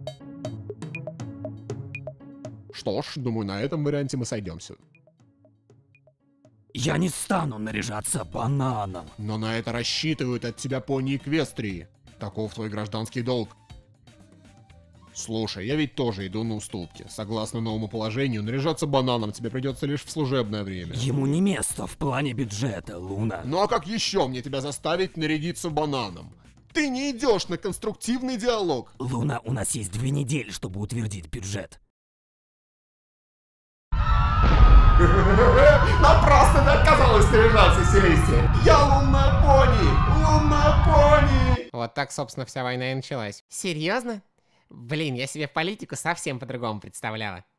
Что ж, думаю, на этом варианте мы сойдемся. Я не стану наряжаться бананом. Но на это рассчитывают от тебя пони Эквестрии. Таков твой гражданский долг. Слушай, я ведь тоже иду на уступки. Согласно новому положению, наряжаться бананом тебе придется лишь в служебное время. Ему не место в плане бюджета, Луна. Ну а как еще мне тебя заставить нарядиться бананом? Ты не идешь на конструктивный диалог. Луна, у нас есть 2 недели, чтобы утвердить бюджет. Напрасно ты отказалась наряжаться, Селестия! Я лунная пони! Лунная пони! Вот так, собственно, вся война и началась. Серьезно? Блин, я себе политику совсем по-другому представляла.